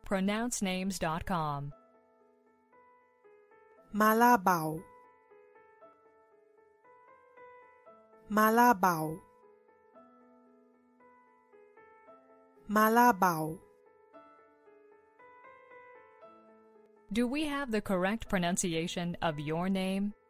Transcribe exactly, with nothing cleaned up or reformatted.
pronounce names dot com. Malabau, Malabau, Malabau. Do we have the correct pronunciation of your name?